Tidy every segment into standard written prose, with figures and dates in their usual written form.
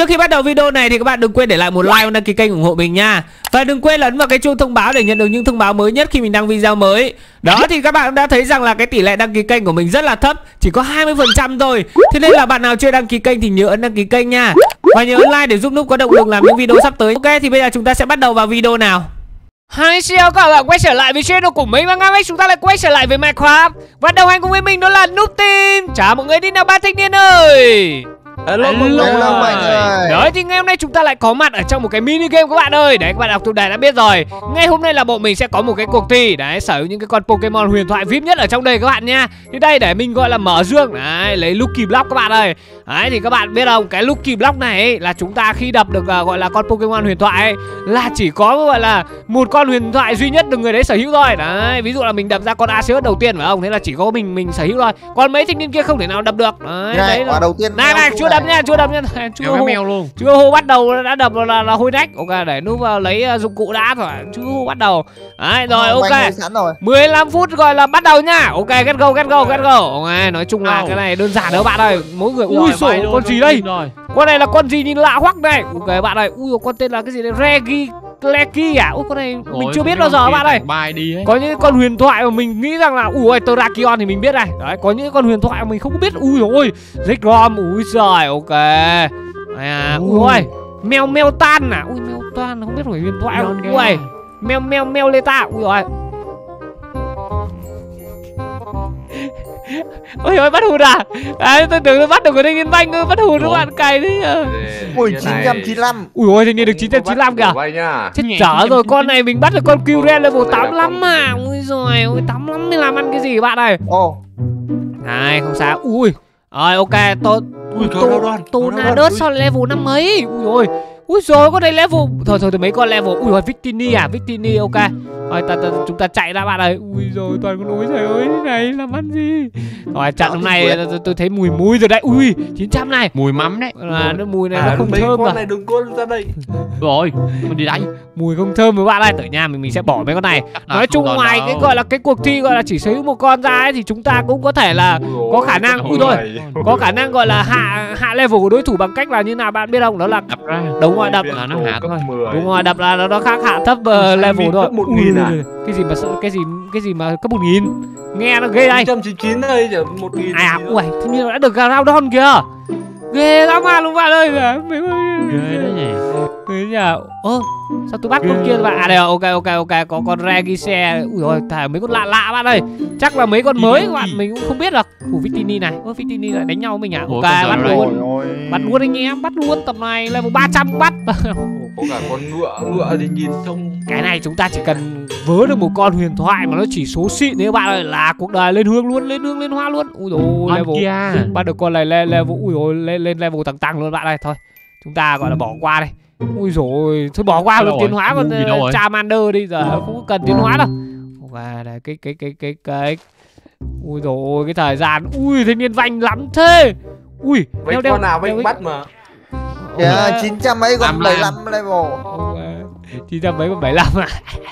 trước khi bắt đầu video này thì các bạn đừng quên để lại một like và đăng ký kênh ủng hộ mình nha. Và đừng quên ấn vào cái chuông thông báo để nhận được những thông báo mới nhất khi mình đăng video mới. Đó thì các bạn đã thấy rằng là cái tỷ lệ đăng ký kênh của mình rất là thấp, chỉ có 20% thôi. Thế nên là bạn nào chưa đăng ký kênh thì nhớ ấn đăng ký kênh nha. Và nhớ ấn like để giúp Núp có động lực làm những video sắp tới. Ok, thì bây giờ chúng ta sẽ bắt đầu vào video nào. Hi, xin chào các bạn quay trở lại với channel của mình. Và ngày hôm nay chúng ta lại quay trở lại với Minecraft. Và đồng hành cùng với mình đó là Núp Team. Chào mọi người đi nào ba thanh niên ơi. Hello mọi người. Đấy thì ngày hôm nay chúng ta lại có mặt ở trong một cái mini game các bạn ơi. Đấy các bạn đọc tiêu đề đã biết rồi. Ngày hôm nay là bọn mình sẽ có một cái cuộc thi. Đấy, sở hữu những cái con Pokemon huyền thoại VIP nhất ở trong đây các bạn nha. Thì đây để mình gọi là mở dương. Đấy, lấy Lucky Block các bạn ơi. Đấy thì các bạn biết không, cái Lucky Block này ấy, là chúng ta khi đập được gọi là con Pokemon huyền thoại ấy, là chỉ có gọi là một con huyền thoại duy nhất được người đấy sở hữu thôi. Đấy, ví dụ là mình đập ra con Arceus đầu tiên phải không? Thế là chỉ có mình sở hữu thôi. Còn mấy thanh niên kia không thể nào đập được. Đấy, đấy là... đầu tiên. Này, chưa đập nha, chưa đập nha. Chưa hô bắt đầu đã đập là hôi nách. Ok, để Núp vào lấy dụng cụ đã rồi. Chưa hô bắt đầu. Đấy rồi, ok. 15 phút gọi là bắt đầu nha. Ok, get go. Ok, nói chung là cái này đơn giản đó bạn ơi. Mỗi người ui sổ con gì đây? Con này là con gì nhìn lạ hoắc này. Ok bạn ơi, ui con tên là cái gì đây? Reggie à? Ui con này mình chưa biết bao giờ bạn ơi. Có những con huyền thoại mà mình nghĩ rằng là ui Terrakion thì mình biết này. Đấy, có những con huyền thoại mà mình không biết. Ui ôi, Zekrom, ui giời, ok. Ui ôi, mèo tan à? Ui mèo tan không biết phải huyền thoại không? Ui, mèo leta. Ui rồi. Ôi ôi bắt hụt à? Đấy, tôi tưởng tôi bắt được cái thanh niên banh bắt hụt các bạn cày đấy. Ui 995. Ui ôi thanh niên được 995 kìa. Chết chở rồi, con này mình bắt được con Kyurem level 85 mà. Ui giời, ôi 85 mới làm ăn cái gì bạn ơi. Này không sao. Ui. Rồi ok, Tornadus sao level 5 mấy? Ui ôi. Ui rồi con này level thôi mấy con level. Ui rồi Victini ok. Rồi chúng ta chạy ra bạn ơi. Ui rồi toàn con ối trời ơi, thế này làm ăn gì. Rồi trận hôm nay tôi thấy mùi rồi đấy. Ui 900 này. Mùi mắm đấy. Là nó mùi này nó không thơm con này đừng có ra đây. Rồi, mình đi đánh. Mùi không thơm với bạn ơi, ở nhà mình sẽ bỏ mấy con này. Nói chung ngoài cái gọi là cái cuộc thi gọi là chỉ sở hữu một con ra ấy, thì chúng ta cũng có thể là có khả năng có khả năng gọi là hạ level của đối thủ bằng cách là như nào bạn biết không? Đó là đập ra. Đúng rồi, đập là nó hạ thôi. Đúng rồi, đập là nó khác hạ thấp level thôi. 1000 à? Cái gì mà cấp 1000. Nghe nó ghê đây. 999 đây chứ 1000. À ui, thế nhưng đã được Groudon kìa. Ghê lắm mà luôn bạn ơi. Ghê đấy nhỉ. Thế nhỉ. Sao tôi bắt con kia bạn? À đây ok, có con Regise. Ui rồi, thả mấy con lạ bạn ơi. Chắc là mấy con mới các bạn mình cũng không biết được. Victini này. Victini lại đánh nhau với mình à? Ok, bắt luôn anh em, bắt luôn tập này level 300 bắt. Có cả con ngựa thì nhìn trông. Cái này chúng ta chỉ cần vớ được một con huyền thoại mà nó chỉ số xịn đấy các bạn ơi là cuộc đời lên hương luôn, lên hoa luôn. Ui dồi level bắt được con này level ui dồi lên level tăng luôn bạn ơi. Thôi chúng ta gọi là bỏ qua đây. Ui dồi thôi bỏ qua luôn, tiến hóa con Charmander đi, giờ không có cần tiến hóa đâu. Và đây cái ui dồi cái thời gian. Ui thanh niên vanh lắm thế. Ui đeo con nào vanh bắt mà. 900 mấy còn 75 level. 900 mấy còn 75 à.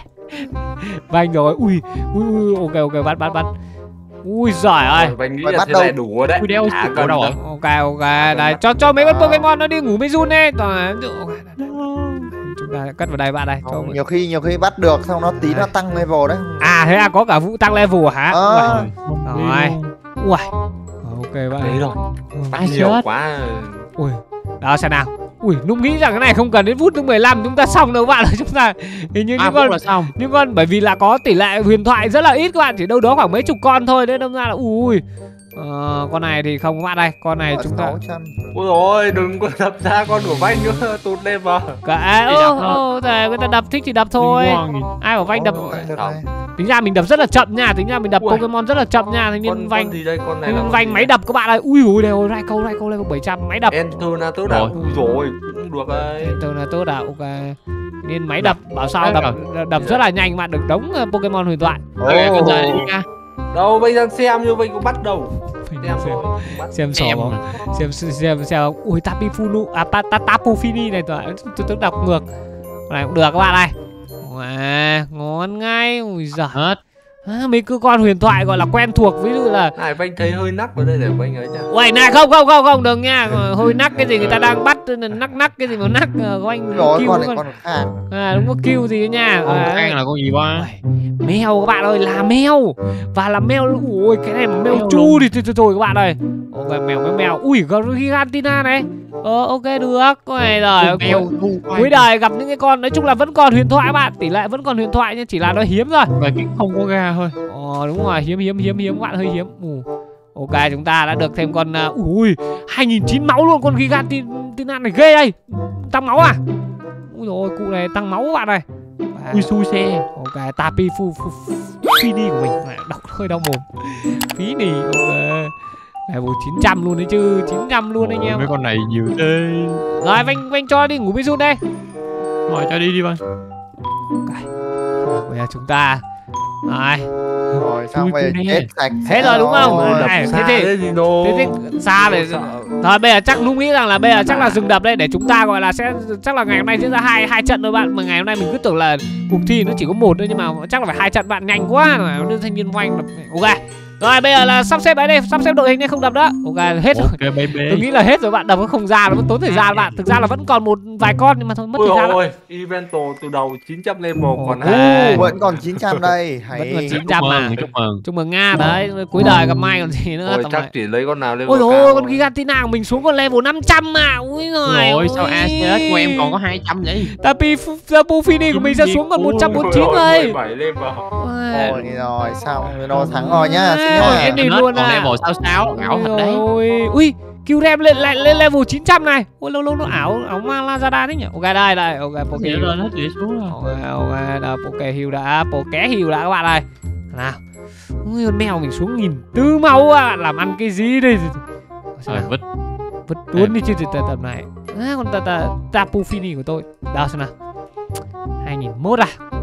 Vanh rồi. Ui ok bắt. Ui giời ơi. Vanh nghĩ là thế này đủ rồi đấy. Đeo cần đâu rồi. Ok đây cho mấy con Pokemon nó đi ngủ với Jun đi. Chúng ta cất vào đây bạn đây. Nhiều khi bắt được xong nó tí nó tăng level đấy. À thế à, có cả vụ tăng level hả? Rồi. Ui. Ok bạn. Đấy rồi. Bắt nhiều quá. Ui. Đó xem nào. Ui, Núp nghĩ rằng cái này không cần đến phút thứ 15 chúng ta xong đâu bạn ơi. Chúng ta hình như những con bởi vì là có tỷ lệ huyền thoại rất là ít các bạn, chỉ đâu đó khoảng mấy chục con thôi, nên đâm ra là ui. Con này thì không các bạn đây, con này chúng ta. Ôi rồi đừng có đập ra con của Vanh nữa, tụt lên vào. Người ta đập thích thì đập thôi. Ai bảo Vanh đập. Tính ra mình đập rất là chậm nha, Pokemon rất là chậm nha. Thanh niên Vanh Vanh máy đập các bạn ơi. Ui ui đây Raikou level 700 máy đập. Enternatus à? Ui rồi cũng được đấy. Enternatus à? Ok. Nên máy đập bảo sao đập rất là nhanh mà được đống Pokemon huyền thoại. Đâu bây giờ xem như vậy có bắt đầu. Xem sổ không? Xem ui Tapu Fini này tôi đọc ngược. Này cũng được các bạn ơi. Ngon ngay. Ui giời. Mấy cái con huyền thoại gọi là quen thuộc, ví dụ là này anh thấy hơi nắc vào đây để anh ấy nhá. Uầy này không đừng nha, hơi nắc cái gì người ta đang bắt nắc cái gì mà nắc của anh rồi kêu con này con khác. đúng có kêu gì nha. Khang là con gì ba? Mèo các bạn ơi, là mèo. Và là mèo. Ui cái này mà mèo chu thì thôi các bạn ơi. Ok mèo. Ui Gigantina này. Ok được. Này rồi. Cuối đời gặp những cái con nói chung là vẫn còn huyền thoại các bạn. Tỷ lệ vẫn còn huyền thoại nhưng chỉ là nó hiếm rồi. Và cái không có ga thôi. Đúng rồi, hiếm các bạn, hơi hiếm. Ok chúng ta đã được thêm con 2009 máu luôn, con Gigantina này ghê đây. Tăng máu à? Ui rồi cụ này tăng máu các bạn này. Ui xui xe. Ok Tapi Fini của mình đọc hơi đau mồm. Fini ok. Level 900 luôn đấy chứ, 900 luôn anh em. Mấy con này nhiều thế. Rồi Vanh cho đi ngủ Bizun đây. Rồi cho đi Vanh. Ok. Bây giờ chúng ta rồi xong về hết sạch hết rồi đúng không? Thế thì xa này. Rồi bây giờ chắc Núp nghĩ rằng là bây giờ chắc là dừng đập đây để chúng ta gọi là sẽ chắc là ngày hôm nay diễn ra hai trận thôi bạn. Mà ngày hôm nay mình cứ tưởng là cuộc thi nó chỉ có một thôi nhưng mà chắc là phải 2 trận bạn, nhanh quá mà đưa thanh niên Vanh. Ok. Rồi bây giờ là sắp xếp đấy đây, sắp xếp đội hình nên không đập nữa. Ok hết rồi. Okay, baby. Tôi nghĩ là hết rồi bạn, đập nó không ra, nó vẫn tốn thời gian bạn. Thực ra là vẫn còn một vài con nhưng mà thôi mất thời gian. Ôi Evento từ đầu 900 level còn vẫn còn 900 đây. Vẫn còn 900 mà. Chúc mừng Nga đấy, cuối đời gặp Mai còn gì nữa. Chắc chỉ lấy con nào level. Ôi ôi con Gigantina của mình xuống còn level 500 mà. Ui giời ơi. Sao ACS của em còn có 200 vậy? Tapi Fini của mình sẽ xuống còn 149 thôi. 17 level. Ôi rồi xong rồi thắng rồi nhá. Em đi luôn còn à. level 66 ảo thật đấy. Ui Qrem lên level 900 này. Ôi lâu nó ảo Malazada thế nhỉ. Ok đây ok Poké rồi nó chỉ xuống rồi. Ok đây Poké Hill đã, Poké Hill đã các bạn ơi. Nào. Ui con mèo mình xuống 1400 máu à, làm ăn cái gì đây. Rồi vứt luôn đi chứ tầm này. Còn Tapu Fini của tôi. Đâu xem nào. 2001 à.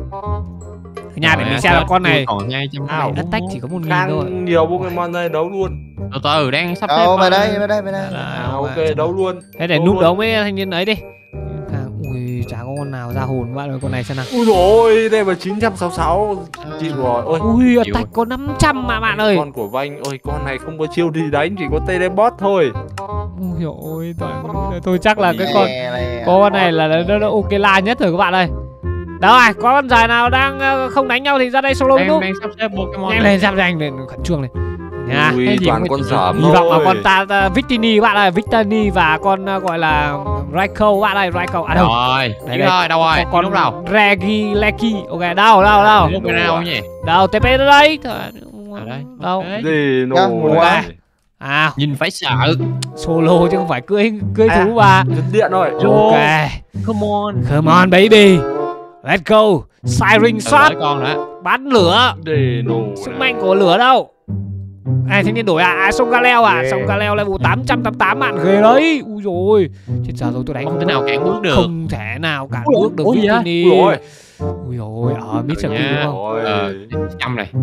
Nhà để mình xem là con này còn 200 attack chỉ có 1000 thôi. Nhiều Pokemon này đấu luôn. Từ từ đang sắp xếp. Về đây. Ok đấu luôn. Thế để núp đấu với thanh niên ấy đi. Ui chả có con nào ra hồn bạn ơi, con này xem nào. Ui rồi đây là 966 chịu rồi. Ui attack có 500 mà bạn ơi. Con của Vanh ơi, con này không có chiêu đi đánh, chỉ có teleport thôi. Ui ôi tôi chắc là cái con này là nó ok la nhất rồi các bạn ơi. Đâu rồi, có con dài nào đang không đánh nhau thì ra đây solo luôn. Đang sắp xếp Pokemon. Nhanh lên, sắp nhanh lên, khẩn trương lên. Nha. Ui, toàn con giỏm hy vọng là con ta Victini bạn ơi, Victini và con gọi là Raikou bạn ơi, Raikou à đâu. Rồi, đây đâu rồi? Con lúc nào? Leki. Ok, đâu. Lúc nào nhỉ? Đâu, TP ở đây. Đâu. Gì nó nhìn phải sợ. Solo chứ không phải cưới thú bà. Điện rồi. Ok. Come on baby. Let's go. Siren shot. Bắn lửa. Sức mạnh của lửa đâu? Này thanh niên đổi à? Sông Galeo à? Sông Galeo level 888 bạn ghê đấy. Ui rồi. Chết giờ rồi tôi đánh không thể nào cản bước được. Không thể nào cản bước được Victini. Ui rồi, Mr. King đúng không? 100 này.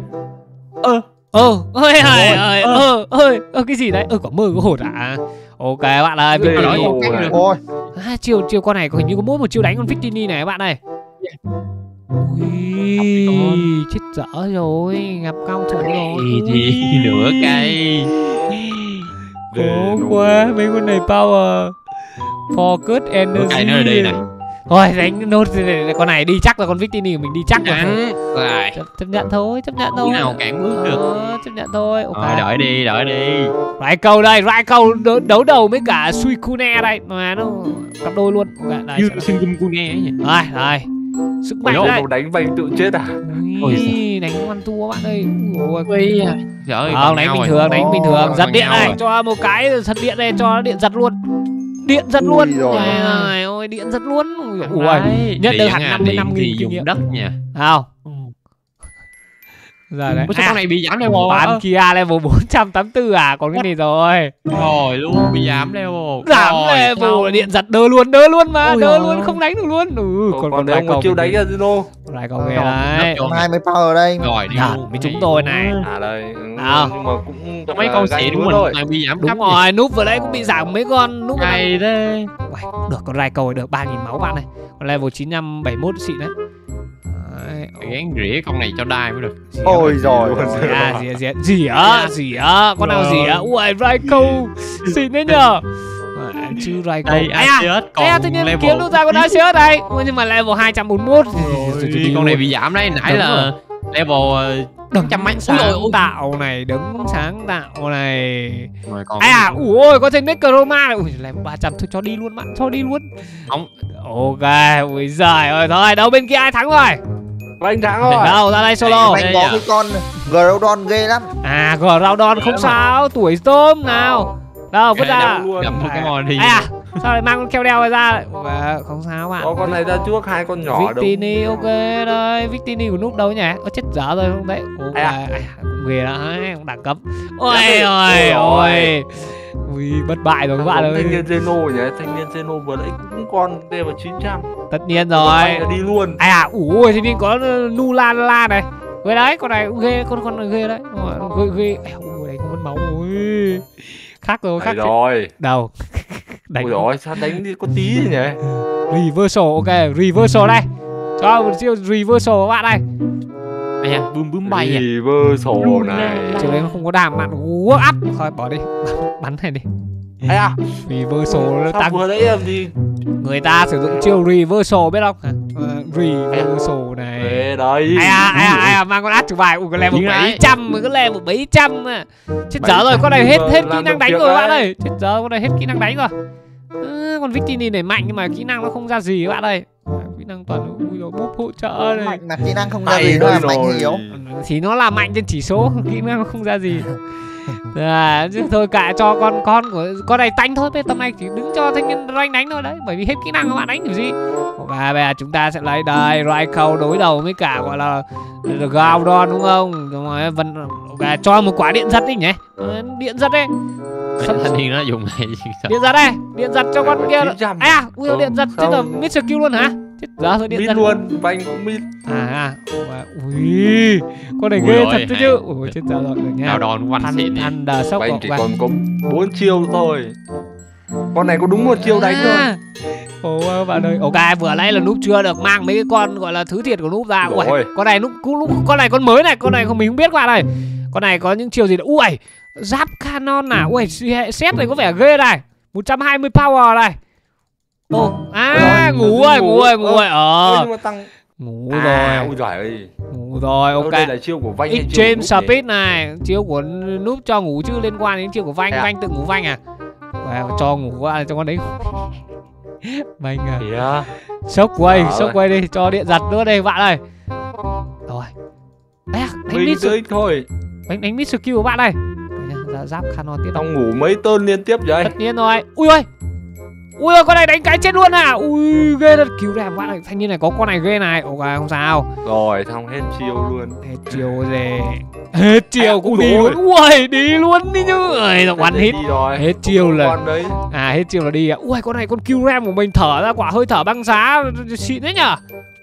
Cái gì đấy? Có mơ có hột à? Ok bạn ơi, chiêu con này hình như có mỗi một chiêu đánh con Victini này các bạn ơi. Ui, chết dở rồi, gặp cao thủ rồi. Thì nửa cây. Cố quá, mấy con này power. Focus energy. Cái nữa đi này. Thôi đánh nốt con này đi chắc là con Victini của mình đi chắc rồi. Chấp nhận thôi. Nào cản bước được. Chấp nhận thôi. Okay. Đợi đi. Raikou đây, Raikou đấu đầu với cả Suicune đây mà nó cặp đôi luôn. Ok, đây. Suicune ấy nhỉ. Rồi. Sức mạnh đây. Đánh Vanh tự chết à? Ui, đánh one two bạn ơi. Ui. Trời ơi, đánh bình thường, giật điện này, cho một cái giật điện này, cho điện giật luôn. Điện giật luôn. Ôi điện giật luôn. Ui, nhất được hẳn 55.000 kinh nghiệm đất nha. Không. Giờ đấy. Sao con này bị giảm level? Bán Kia level 484 à? Còn cái này rồi. Rồi luôn bị giảm level. Giảm level điện giật đơ luôn mà, đơ luôn không đánh được luôn. Còn đây một chiêu đánh ra Zeno. Raikou về đấy. Còn 20 power ở đây. Rồi đi luôn. Với chúng tôi này. À đây. Nhưng mà cũng mấy con xị đúng rồi. Bị giảm đúng rồi, núp vào đấy cũng bị giảm mấy con núp này thế. Được con Raikou được 3000 máu bạn này. Còn level 971 xịn đấy. Gán rỉa con này cho đai mới được. Ôi rồi. Rỉa con nào rỉa. Ui Raikou xịn đấy nhờ. Chứ Raikou. Tự nhiên kiếm được ra con Arceus đây. Nhưng mà level 241. Con này bị giảm đấy. Nãy là level trăm mấy. Sáng tạo này, đứng sáng tạo này. Ui có thêm Necroma này. Ui level 300 thôi cho đi luôn bạn, cho đi luôn. Không. Ok, ui giời ơi thôi, đâu bên kia ai thắng rồi? Anh thắng rồi. Đâu ra đây solo. Anh có cái con Groudon ghê lắm. Groudon không sao, tuổi tôm nào. Đâu vứt ra. Cầm Pokemon đi. Sao lại mang con keo đeo ra? Không sao bạn. Có con này ra trước, hai con nhỏ Victini ok đây. Victini của núp đâu nhỉ? Chết dở rồi không đấy. Ok. Ghê đấy, đẳng cấp. Ôi. Ui, bất bại rồi các bạn ơi. Thanh niên Zeno nhỉ? Thanh niên Zeno vừa nãy cũng con level 900. Tất nhiên rồi. Đi luôn. Ui thì nên có Nulala này. Ghê đấy, con này ghê, con này ghê đấy. Ghê. Ui đấy có mất máu rồi. Khác rồi, khác rồi. Đâu. Ui rồi, sao đánh đi có tí nhỉ? Reversal, ok, reversal đây. Cho một chiêu reversal các bạn đây. Bướm bay à? Reversal này. Chiều đấy nó không có đàm bạn. Up. Thôi bỏ đi. Bắn này đi. Reversal nó tăng. Vừa nãy làm gì? Người ta sử dụng chiêu reversal biết không? Reversal này. Đấy. Mang con át chủ bài. Ui, cái level 700 mới có level 700 à. Chết dở rồi, con này hết kỹ năng đánh rồi bạn ơi. Chết dở, con này hết kỹ năng đánh rồi. Con Victini này mạnh nhưng mà kỹ năng nó không ra gì các bạn ơi. Kỹ năng toàn búp hỗ trợ này. Mạnh mà kỹ năng không ra gì, nó là mạnh hay yếu. Thì nó là mạnh trên chỉ số, kỹ năng không ra gì. Chứ thôi cả cho con của con này tanh thôi, tầm này chỉ đứng cho thanh niên rank đánh thôi đấy, bởi vì hết kỹ năng các bạn đánh kiểu gì. Và bây giờ chúng ta sẽ lấy đây Raikou đối đầu với cả gọi là Groudon đúng không? Rồi cho một quả điện giật đi nhỉ. Điện giật đi. Thanh niên nó dùng này. Điện giật đây, điện giật cho con kia. Ui điện giật chết rồi, Mr. Q luôn hả? Chết giờ rồi điện giật luôn, và anh cũng mid. Ui, con này ghê thật chứ. Ui chết giờ rồi nha. Nào đòn văn xịn đi. Thunder Shock. Anh chỉ còn có 4 chiêu thôi. Con này có đúng 1 chiêu đánh thôi. Ồ bạn ơi, ok vừa nãy là núp chưa được mang mấy cái con gọi là thứ thiệt của núp ra. Ui, con này con này con mới này, con này mình không biết các bạn ơi. Con này có những chiêu gì đó. Ui, giáp canon à. Ui, set này có vẻ ghê này. 120 power này. Ngủ rồi. Ngủ rồi. Ui giời ơi. Ngủ rồi, ok. Đây là chiêu của Vanh. Extreme Speed này, chiêu của núp cho ngủ chứ liên quan đến chiêu của Vanh. Vanh tự ngủ Vanh à? Cho ngủ qua cho con đấy. Vanh à. Shockwave đi, cho điện giật nữa đây bạn ơi. Rồi. Đánh Mr. Q của bạn đây. Giáp canon tiếp. Tao ngủ mấy turn liên tiếp vậy? Tất nhiên rồi. Ui ơi, con này đánh cái chết luôn à. Ui ghê thật, cứu ra bạn này. Thanh niên này có con này ghê này. Ok không sao. Rồi xong hết chiêu luôn. Hết chiêu gì? Hết chiêu cũng đi luôn. Ui đi luôn đi chứ. One hit. Hết chiêu là hết chiêu là đi à. Ui con này con Q-Ram của mình thở ra quả hơi thở băng giá xịn đấy nhở.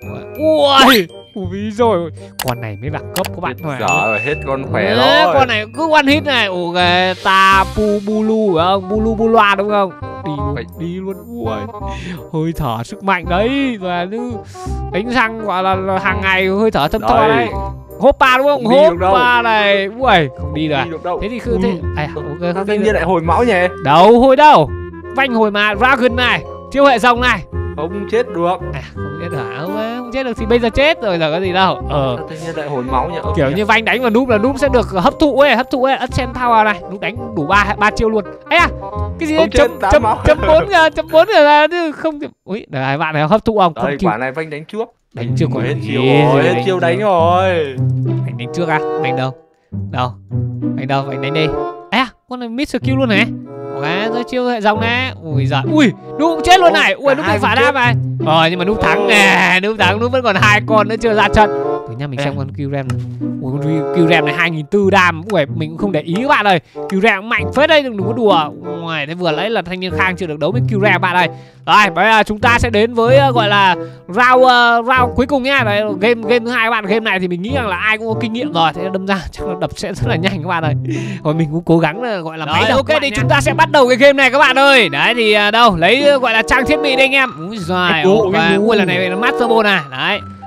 Ui rồi, con này mới đẳng cấp các bạn thôi. Giờ hết con khỏe rồi. Con này cứ one hit này. Ok, Tapu Bulu phải không? Bulu Bulua đúng không? Đi luôn. Ui, hơi thở sức mạnh đấy. Và như đánh răng gọi là hàng ngày hơi thở thâm to đấy. Hoppa đúng không? Hoppa này. Ui, không đi được. Thế thì cứ thế. Ok, thanh niên lại hồi máu nhỉ? Đâu hồi đâu. Vanh hồi mà. Dragon này, chiêu hệ rồng này. Không chết được. Không chết hả? Không chết được thì bây giờ chết rồi, giờ có gì đâu. Tự nhiên lại hồi máu nhỉ? Kiểu như Vanh đánh vào núp là núp sẽ được hấp thụ ấy, Ascent Power này, núp đánh đủ 3 chiêu luôn. Cái gì chấm 4 là không. Ui, đấy bạn này hấp thụ không? Đây quả này Vanh đánh trước. Đánh chưa có hết chiêu rồi, hết chiêu đánh rồi. Vanh đánh trước à? Vanh đâu? Vanh đánh đi. Con này Mr. Q luôn này. Ok, rồi chiêu hệ dòng này. Ui giời. Ui, núp cũng chết luôn này. Ui, núp bị phá đam này. Nhưng mà núp thắng nè, núp vẫn còn 2 con nữa chưa ra trận. Thử nha mình xem con Q-Ram này. Ui, con Q-Ram này 2400 đam. Ui, mình cũng không để ý các bạn ơi. Q-Ram mạnh phết đây, đừng có đùa. Ui, thế vừa lấy là thanh niên Khang chưa được đấu với Q-Ram bạn ơi. Rồi, bây giờ chúng ta sẽ đến với gọi là round cuối cùng nhá. Đấy, game thứ 2 các bạn. Game này thì mình nghĩ rằng là ai cũng có kinh nghiệm rồi, thế đâm ra chắc là đập sẽ rất là nhanh các bạn ơi. Rồi mình cũng cố gắng là gọi là máy. Ok thì chúng ta sẽ bắt đầu cái game này các bạn ơi. Đấy thì đâu lấy gọi là trang thiết bị đây anh em. Ui giời. Ui lần này là Master Ball này. Đấy.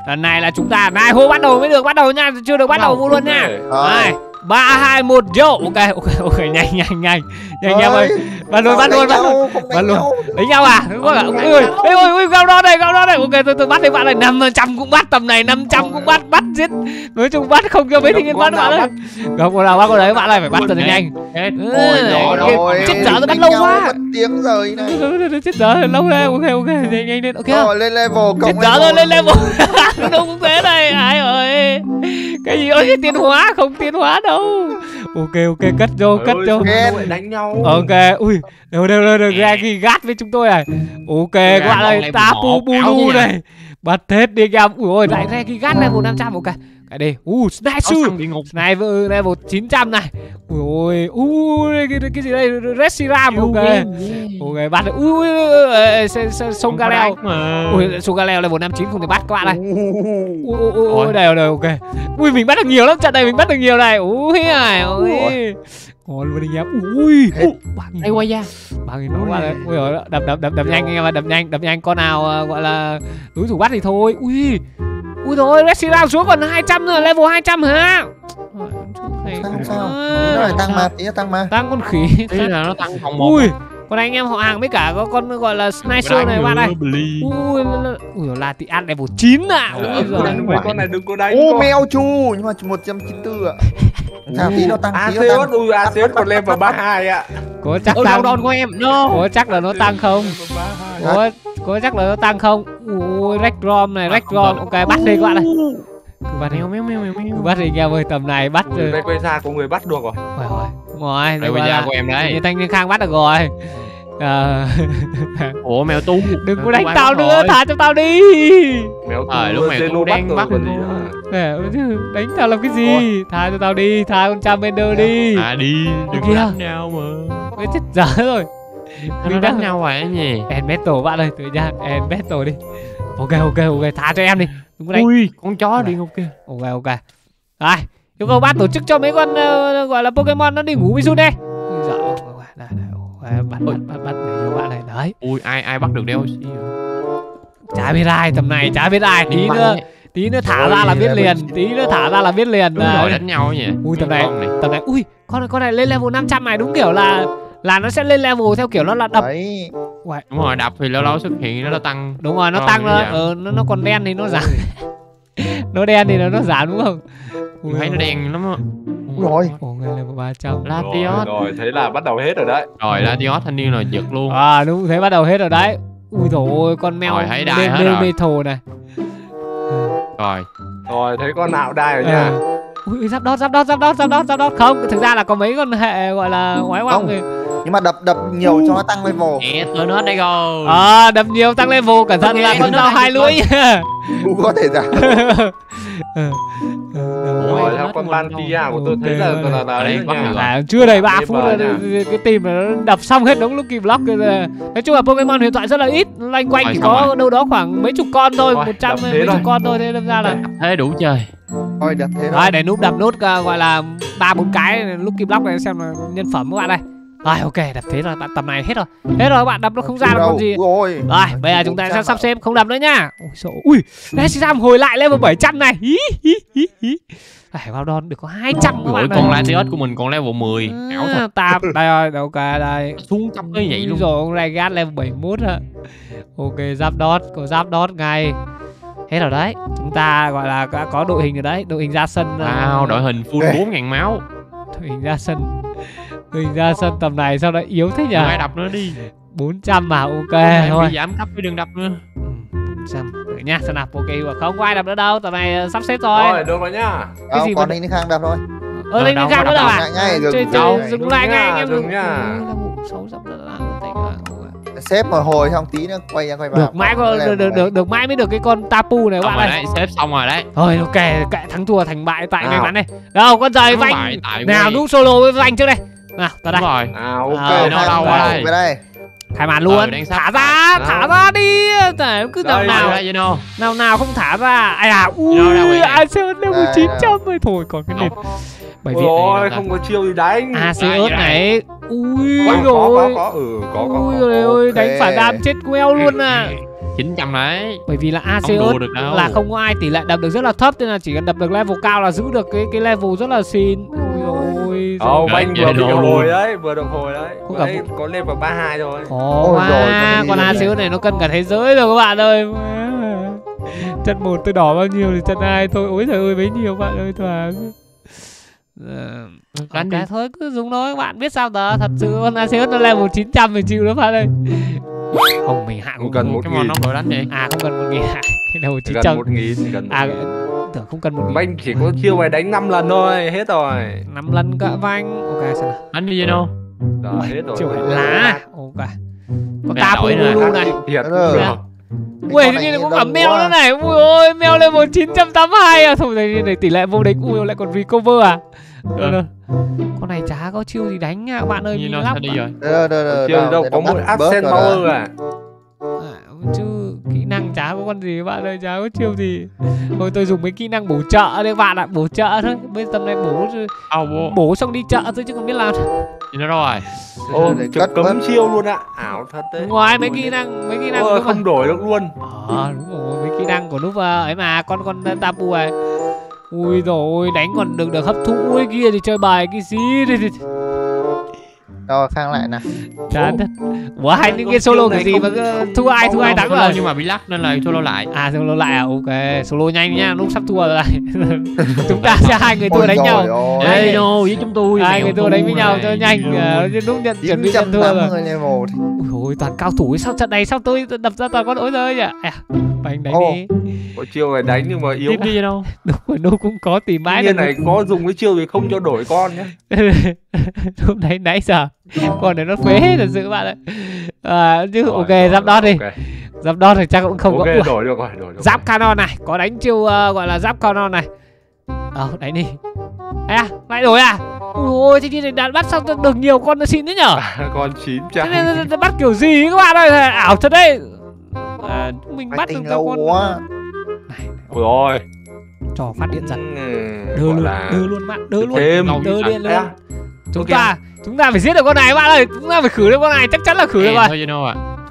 Lần này là chúng ta này hô bắt đầu mới được bắt đầu nha, chưa được bắt đầu vô luôn nha. Này 3 2 1 vô. Ok nhanh em ơi. Bắt luôn. Đánh nhau à? Ui gao đó đây. Ok tôi bắt đây bạn này, 500 cũng bắt, tầm này 500 cũng bắt giết. Nói chung bắt không cho mấy thì bắt bạn ơi. Không có nào bắt con đấy bạn này phải bắt thật nhanh. Chết dở tôi bắt lâu quá. Tiếng rồi này. Chết dở lâu đây. Ok nhanh lên. Ok. Rồi lên level chết dở rồi lên level. Đâu cũng thế này. Ai ơi. Cái gì ơi tiến hóa không tiến hóa đâu. Ok cất vô. Đánh nhau. Ok ui đều ra ghi gắt với chúng tôi này. Ok các bạn ơi, Tapu Bulu này bật hết đi anh em. Ui ôi lại ra ghi gắt level 500. Ok cái đi. Sniper level 900 này. Ui cái gì đây, Reshiram. Ok bắt được. Ui sông Galeo. Ui sông Galeo level 59 không thể bắt các bạn này. Ui đây ok. Ui mình bắt được nhiều lắm, trận này mình bắt được nhiều này. Ui ngon luôn anh em. Ui 3.000 quay ra 3.000 đúng rồi. Ui rồi đập nhanh anh em ơi, đập nhanh con nào gọi là đối thủ bắt thì thôi. Ui rồi Reshiram xuống còn 200 nữa, level 200 hả? Tăng sao? Nó lại tăng mà, tí nó tăng mà. Tăng con khỉ. Thế là nó tăng vòng 1. Ui còn anh em họ hàng với cả có con gọi là Sniper này bạn này. Ui là tị ăn level 9 ạ. Ui giời. Con này đừng có đánh. Ô mèo chu, nhưng mà 194 ạ. Sao tí nó tăng, tí nó tăng. Aseos còn level 32 ạ. Có chắc tăng đòn của em. Có chắc là nó tăng không? Có chắc là nó tăng không? Ui Rekrom này, Rekrom. Ok bắt đi các bạn này. Bắt đi bắt đi anh em ơi, tầm này bắt rồi. Đây quay ra có người bắt được rồi. Rồi đây quay ra của em đấy. Như Thanh Niên Khang bắt được rồi. Ủa mèo tu đừng có đánh tao nữa, thả cho tao đi. Mèo lúc mèo tu đang bắt rồi gì đó. Đánh tao làm cái gì? Thả cho tao đi, thả con Charmander đi. Đi đừng đánh nhau mà. Mới chết dở rồi. Mình đánh nhau vậy nhỉ. End battle bạn ơi, tự nha, end battle đi. Ok thả cho em đi. Đừng có đánh. Ui con chó đi ok. Rồi yêu cầu ban tổ chức cho mấy con gọi là Pokemon nó đi ngủ với Sun đi. Bắt để cho bạn này đấy. Ui ai bắt được đeo. Chả biết ai, tầm này chả biết ai. Tí nữa thả ra là biết liền. Rồi đánh nhau nhỉ. Ui tầm này ui con này lên level 500 này, đúng kiểu là nó sẽ lên level theo kiểu nó là đập. Đúng rồi, đập thì lâu lâu xuất hiện nó tăng. Đúng rồi, nó tăng nó còn đen thì nó giảm. Nó đen thì nó giảm đúng không? Thấy nó đen lắm á. Rồi. Người level 300. Latios. Rồi thấy là bắt đầu hết rồi đấy. Rồi Latios thanh niên rồi giật luôn. Đúng thế bắt đầu hết rồi đấy. Ui dồi ôi con mèo metal này. Rồi thấy con nào đai rồi nha. Ui giáp đót. Không, thực ra là có mấy con hệ gọi là ngoái ngoăm rồi. Nhưng mà đập nhiều cho nó tăng level. Tôi nói đây rồi. Đập nhiều tăng level, cẩn thận là con dao 2 lưỡi nha. Cũng có thể giảm. Rồi theo con Bantia của tôi thấy là đấy nha. Chưa đầy 3 phút rồi cái team nó đập xong hết đống Lucky Block rồi. Nói chung là Pokemon huyền thoại rất là ít, loanh quanh chỉ có đâu đó khoảng mấy chục con thôi, 100 mấy chục con thôi, thế đâm ra là thế đủ chơi. Thôi đập thế thôi. Để đập nút gọi là 3-4 cái Lucky Block này xem là nhân phẩm các bạn đây. Rồi ok, đập thế rồi, bạn tầm này hết rồi các bạn, đập nó không ra được con gì. Rồi bây giờ chúng ta sẽ sắp xếp không đập nữa nhá. Ui Reshiram hồi lại level 700 này. Vào đòn được có 200 các bạn. Con Latios của mình còn level 10. Ảo thật. Tạm đây rồi, ok đây. Xuống cấp tới vậy luôn. Rồi ông Raigat level 71 á. Ok, có giáp đót ngay. Hết rồi đấy. Chúng ta gọi là đã có đội hình rồi đấy, đội hình ra sân. Đội hình full 4.000 máu. Đội hình ra sân. Đội hình ra sân tầm này sao lại yếu thế nhỉ? Ai đập nữa đi. 400 mà ok thôi. Giảm cấp với đừng đập nữa. 400 được nha, xem nào. Ok không có ai đập nữa đâu, tầm này sắp xếp rồi. Rồi được rồi nhá. Cái gì còn Linh Khang đập thôi. Linh Khang nữa đâu à? Dừng lại ngay anh em. Dừng nhá. Xếp một hồi xong tí nữa quay ra quay vào. Được mãi mới được cái con Tapu này các bạn ơi. Xếp xong rồi đấy. Thôi ok, kệ thắng thua thành bại tại may mắn này. Đâu con giày Vanh. Nào núp solo với Vanh trước đây. Nào, ta đây. Rồi. Ok, nó đâu qua đây. Khai màn luôn. Thả ra đi. Cứ nào không thả ra. Ai ui, ai chơi level 900 rồi thôi còn cái nền. Bởi vì ôi không có chiêu gì đánh. Aseus này. Ui rồi. Có. Ui rồi ôi, đánh phản đam chết queo luôn à. 900 đấy. Bởi vì là Aseus là không có ai tỷ lệ đập được rất là thấp, nên là chỉ cần đập được level cao là giữ được cái level rất là xịn. Ôi ôi. Banh vừa bị hồi đấy, vừa được hồi đấy. Đấy có level 32 rồi. Ôi rồi, con Aseus này nó cân cả thế giới rồi các bạn ơi. Trận 1 tôi đỏ bao nhiêu thì trận 2 thôi. Ôi trời ơi bấy nhiêu bạn ơi thoáng. Cái thôi cứ dùng thôi các bạn biết sao tờ. Thật sự con Aseus nó level 900 thì chịu đó bạn ơi. Không mình hạ không cần 1.000 nó đổi đánh đi. Không cần 1.000 hạ. Cái level 900 cần 1.000 cần. Tưởng không cần 1.000. Banh chỉ có chiêu này đánh 5 lần thôi, hết rồi. 5 lần cả Banh. Ok xem nào. Đánh đi đâu? Rồi hết rồi. Chiều lá. Ok. Con Tapu Lulu này. Thiệt. Ui thế này có cả mèo nữa này. Ui ôi mèo level 982 à. Thôi này tỷ lệ vô địch. Ui lại còn recover à. Con này chả có chiêu gì đánh nha các bạn ơi. Nó đi rồi. Chiêu đâu có mỗi Accent Power à. Chứ kỹ năng chả có con gì các bạn ơi, chả có chiêu gì. Thôi tôi dùng mấy kỹ năng bổ trợ đấy các bạn ạ, bổ trợ thôi. Bây giờ tầm này bổ xong đi chợ thôi chứ không biết làm. Thì nó rồi. Ô, cấm chiêu luôn ạ. Ảo thật đấy. Ngoài mấy kỹ năng không đổi được luôn. Đúng rồi, mấy kỹ năng của núp ấy mà con Tapu này. Ui rồi đánh còn được hấp thụ ấy kia thì chơi bài cái gì đây. Rồi khang lại nè. Chán thật. Ủa hai những cái solo cái gì mà thua ai thắng rồi. Nhưng mà bị lắc nên là solo lại. Solo lại à, ok. Solo nhanh nha, lúc sắp thua rồi. Chúng ta sẽ hai người thua đánh nhau. Ê no với chúng tôi. Hai người thua đánh với nhau cho nhanh. Lúc chuẩn bị nhận thua rồi. Ôi toàn cao thủ ấy, sao trận này sao tôi đập ra toàn con ối rồi nhỉ? Banh đánh đi. Có chiêu này đánh nhưng mà yếu. Tiếp đi đâu? Đúng rồi, nó cũng có tìm mãi. Như này có dùng cái chiêu thì không cho đổi con nhé. Lúc đấy nãy giờ con này nó phế thật sự bạn ạ. Chứ ok giáp đót đi. Giáp đót thì chắc cũng không có. Đổi được rồi. Giáp canon này, có đánh chiêu gọi là giáp canon này. Đánh đi. Lại đổi à? Ui thế này đàn bắt sao được nhiều con nó xịn thế nhở? Con 900. Thế nên bắt kiểu gì các bạn ơi, ảo thật đấy. Mình bắt được con. Ôi ôi. Trò phát điện giật. Đưa luôn bạn, đưa điện luôn. Chúng ta phải giết được con này bạn ơi, chúng ta phải khử được con này, chắc chắn là khử được rồi. Thôi đâu ạ.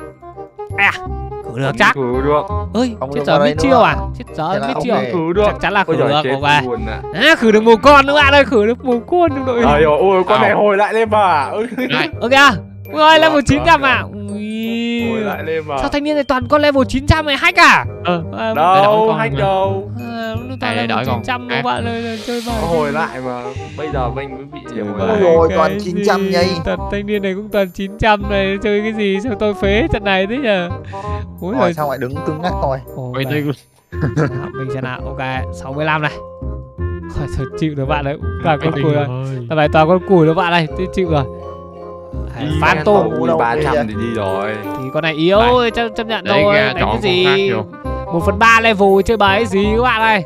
Khử được chắc. Khử được. Ơi, chết giờ biết chiêu à? Chết giờ biết chiêu. Khử được. Chắc chắn là khử được. Ok. Khử được một con nữa bạn ơi, khử được một con trong đội. Ôi con này hồi lại lên mà. Ok. Ui level 900 à? Hồi lại lên mà. Sao thanh niên này toàn con level 900 này hack à? Đâu, hack đâu. Toàn level 900 các bạn ơi, chơi bài. Hồi lại mà. Bây giờ mình mới bị Ôi rồi toàn 900 nhây. Thanh niên này cũng toàn 900 này, chơi cái gì sao tôi phế trận này thế nhờ. Rồi sao lại đứng cứng ngắc rồi. Mình sẽ nào, ok, 65 này. Thôi chịu được bạn đấy, toàn con cùi rồi. Tao phải toàn con cùi đó bạn này, tôi chịu rồi. Phan tôm 300 thì đi rồi. Thì con này yếu, chấp nhận thôi. Đánh cái gì 1/3 level chơi bài cái gì các bạn ơi.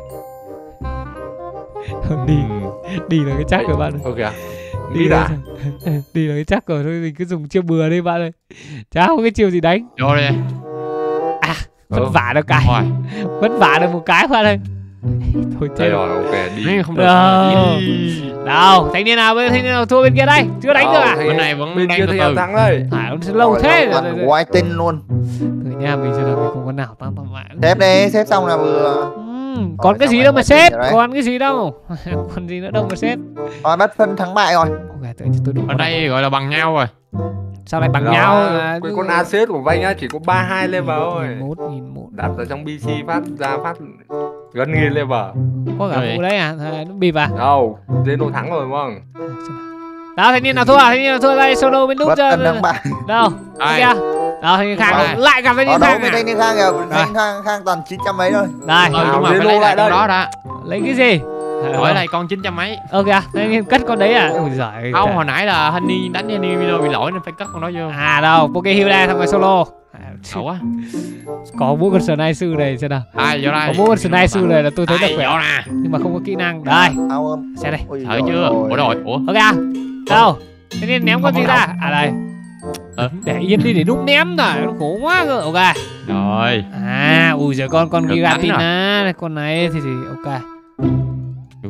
Đi là cái chắc rồi bạn ơi. Ok. Đi là cái chắc rồi, thôi mình cứ dùng chiêu bừa đi bạn ơi. Chả có cái chiêu gì đánh. Vô đi. Vất vả được cái. Vất vả được một cái bạn ơi. Thôi chết rồi, ok đi. Không được. Đâu, thanh niên nào thua bên kia đây? Chưa đánh được à? Bên này vẫn bên đang kia từ thắng đây. Lâu thế rồi. Quay tin luôn. Thử nha, mình chưa được không có nào tăng lại. Xếp đi, xếp xong là vừa. Còn cái gì đâu mà xếp, còn cái gì đâu. Còn gì nữa đâu mà xếp. Rồi bắt phân thắng bại rồi. Ok, tôi đủ. Ở đây gọi là bằng nhau rồi. Sao lại bằng nhau? Cái con Aseus của Vanh á chỉ có 32 level thôi. 1.001. Đặt ở trong PC phát gần 1000 level. Có cả vụ đấy à? Nó bịp à? Đâu, Zeno thắng rồi đúng không? Đó, thanh niên nào thua đây solo bên nút cho. Đâu? Kìa. Đó, thanh niên Khang lại gặp thanh niên Khang. Thanh niên Khang kìa, thanh Khang toàn 900 mấy thôi. Đây, nhưng mà phải lấy lại con đó đã. Lấy cái gì? Đổi lại con 900 mấy. Ok, thanh niên cất con đấy à? Ôi giời. Không, hồi nãy là Honey đánh Honey video bị lỗi nên phải cất con đó vô. Đâu, Poké Hill đây xong rồi solo. Xấu quá. Có mỗi con Sniper sư này xem nào. Vô đây. Có mỗi con Sniper sư này là tôi thấy được khỏe. Nhưng mà không có kỹ năng. Đây. Xem đây. Thấy chưa? Ủa rồi. Ok. Đâu? Thế nên ném con gì ra? Đây. Để yên đi để lúc ném rồi, nó khổ quá cơ. Ok. Rồi. Ui giời con Giratina, con này thì ok.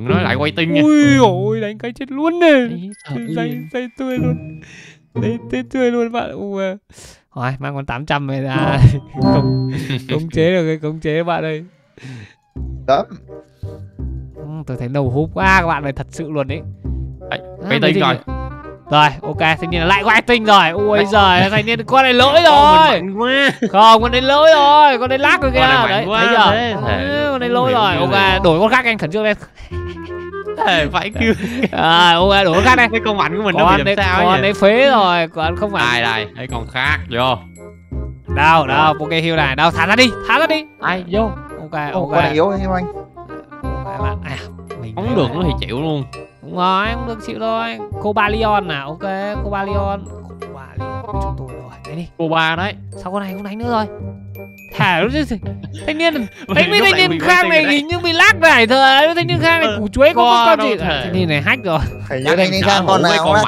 đừng nói lại quay tinh nha. Ui ôi đánh cái chết luôn nè. Dây tươi luôn. Dây tươi luôn bạn. Ui. Rồi mang con 800 này ra. Khống chế được cái khống chế bạn ơi. Đó. Tôi thấy đầu húp quá các bạn này, thật sự luôn đấy. Quay tinh rồi. Rồi, ok, thanh niên lại quay tinh rồi. Ui giời, thanh niên con này lỗi rồi. Không, con này lỗi rồi, con này lag rồi kìa. Đấy, thấy chưa? Con này lỗi rồi. Ok, đổi con khác anh khẩn trương lên. Phải kêu. Ok, đổi con khác đây. Cái con mạnh của mình nó bị làm sao con này phế rồi, còn không phải. Đây, đây con khác vô. Đâu, Pokehill này, đâu thả ra đi. Ai vô. Ok. Con này yếu anh em. Ok bạn. Không được nó thì chịu luôn. Đúng rồi, không được chịu thôi. Cobalion nào, ok, Cobalion chúng tôi rồi, đấy đi. Coba đấy. Sao con này không đánh nữa rồi? Thả nó chứ. Thanh niên khác này hình như bị lag này thôi. Thanh niên khác này củ chuối có con gì. Thanh niên này hack rồi. Phải nhớ thanh niên khác con nào con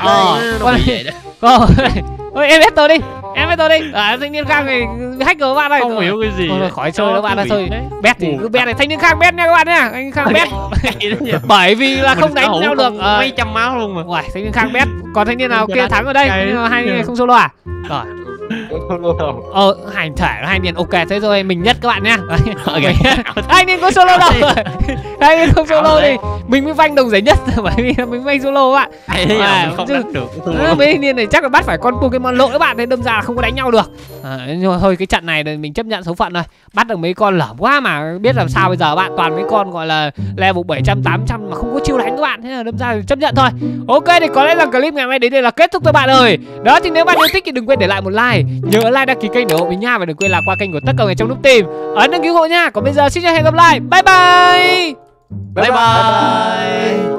ôi em hết tôi đi. Thanh niên khác này hack rồi các bạn ơi. Không hiểu cái gì. Thôi khỏi chơi các bạn ơi, thôi. Bet thì cứ bet này, thanh niên khác bet nha các bạn nhá. Thanh niên khác bet. Bởi vì là không đánh nhau được. Mấy trăm máu luôn mà. Uầy, thanh niên khác bet. Còn thanh niên nào kia thắng ở đây? Hai người không solo à? Rồi. Hành thể hai niên ok, thế rồi mình nhất các bạn nhá. Hai niên có solo đâu rồi. Hai niên không solo đi. Mình mới phanh đồng giải nhất bởi vì mình phanh solo các bạn. Không đánh được. Mấy niên này chắc là bắt phải con Pokemon lỗi các bạn, thế đâm ra là không có đánh nhau được. Nhưng mà thôi cái trận này mình chấp nhận số phận thôi. Bắt được mấy con lởm quá mà biết làm sao bây giờ bạn, toàn mấy con gọi là level 700 800 mà không có chiêu đánh các bạn, thế là đâm ra thì chấp nhận thôi. Ok thì có lẽ là clip ngày hôm nay đến đây là kết thúc thôi bạn ơi. Đó thì nếu bạn yêu thích thì đừng quên để lại một like, nhớ like đăng ký kênh để ủng hộ mình nha, và đừng quên là qua kênh của tất cả người trong núp team ấn đăng ký hộ nha. Còn bây giờ xin chào hẹn gặp lại, bye bye. Bye bye.